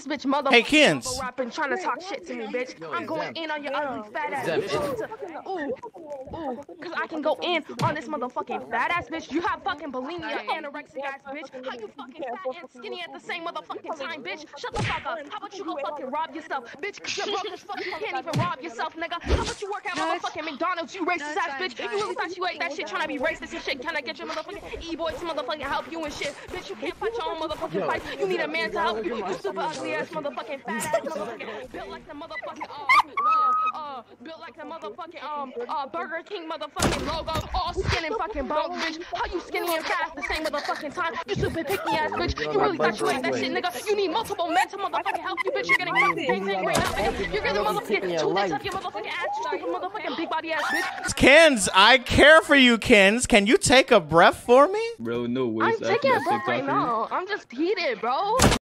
bitch, motherfucker. Hey, Kens. Rapping, trying to talk shit to me, bitch. I'm going in on your ugly fat ass bitch. Ooh, cause I can go in on this motherfucking fat ass bitch. You have fucking bulimia, anorexic ass bitch. How you fucking fat and skinny at the same motherfucking time, bitch? Shut the fuck up. How about you go fucking rob yourself, bitch? You're broke as fuck. You can't even rob yourself, nigga. How about you work at motherfucking McDonald's, you racist ass bitch? You really thought you ate that shit trying to be racist and shit? Can I get your motherfucking E-boy to motherfucking help you and shit? Bitch, you can't fight your own motherfucking fight. You need a man to help you. You super ugly ass motherfucking fat ass motherfucking built like the motherfucking built like the motherfucking Burger King motherfucking logo, all skin and fucking bones, bitch. How you skinny and fat at the same motherfucking time? You super picky ass bitch. You really thought you ate that shit, nigga? You need multiple men to motherfucking help you, bitch. You're getting fucking gang right now, nigga. You're getting motherfucking two dicks up your motherfucking ass, you stupid motherfucking big body ass bitch. Kens, I care for you, Kens. Can you take a breath for me? Bro, no way. I'm taking a breath right now. I'm just heated, bro.